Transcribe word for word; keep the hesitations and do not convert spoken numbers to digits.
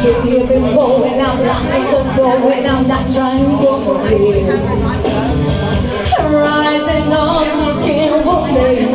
been here before, and I'm behind the door, and I'm not trying to forget. Rising on the skin will make